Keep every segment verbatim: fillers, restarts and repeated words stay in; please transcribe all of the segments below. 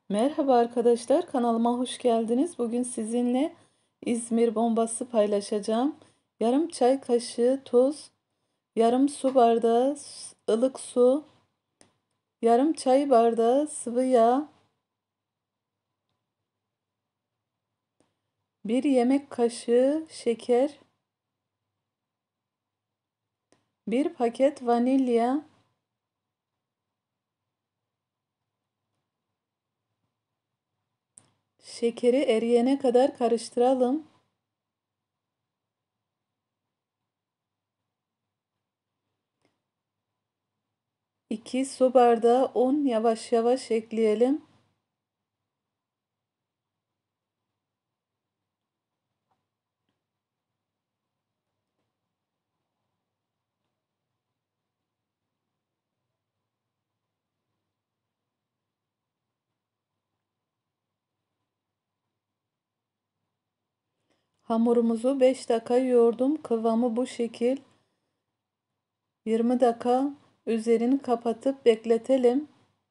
Merhaba arkadaşlar, kanalıma hoş geldiniz. Bugün sizinle İzmir bombası paylaşacağım. Yarım çay kaşığı tuz, yarım su bardağı s- ılık su, yarım çay bardağı sıvı yağ, bir yemek kaşığı şeker, bir paket vanilya, şekeri eriyene kadar karıştıralım. iki su bardağı un yavaş yavaş ekleyelim. Hamurumuzu beş dakika yoğurdum. Kıvamı bu şekil. yirmi dakika üzerini kapatıp bekletelim.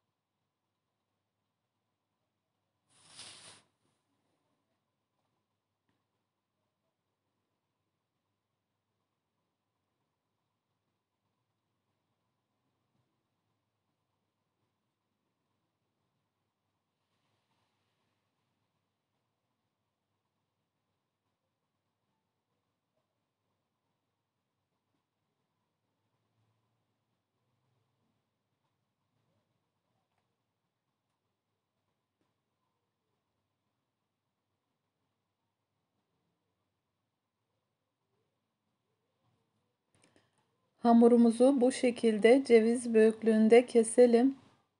Hamurumuzu bu şekilde ceviz büyüklüğünde keselim.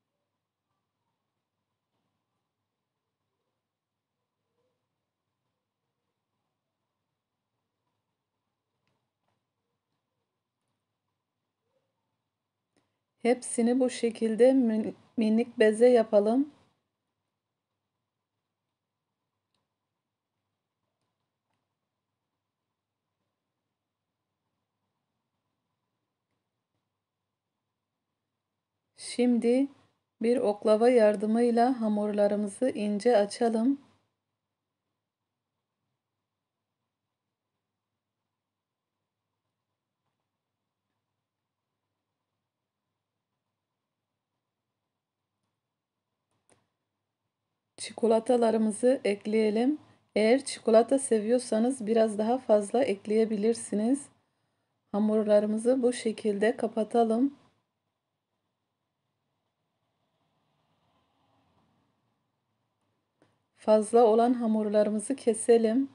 Hepsini bu şekilde minik beze yapalım. Şimdi bir oklava yardımıyla hamurlarımızı ince açalım. Çikolatalarımızı ekleyelim. Eğer çikolata seviyorsanız biraz daha fazla ekleyebilirsiniz. Hamurlarımızı bu şekilde kapatalım. Fazla olan hamurlarımızı keselim.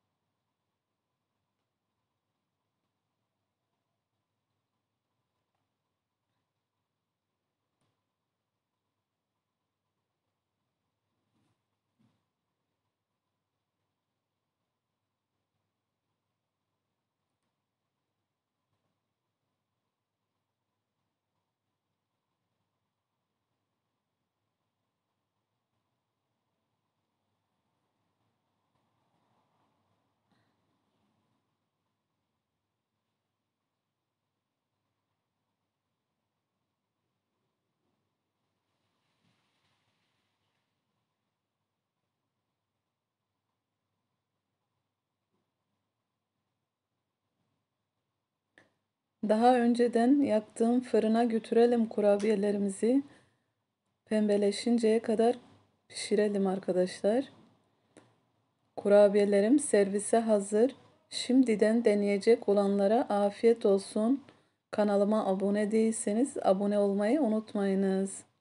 Daha önceden yaktığım fırına götürelim kurabiyelerimizi. Pembeleşinceye kadar pişirelim arkadaşlar. Kurabiyelerim servise hazır. Şimdiden deneyecek olanlara afiyet olsun. Kanalıma abone değilseniz abone olmayı unutmayınız.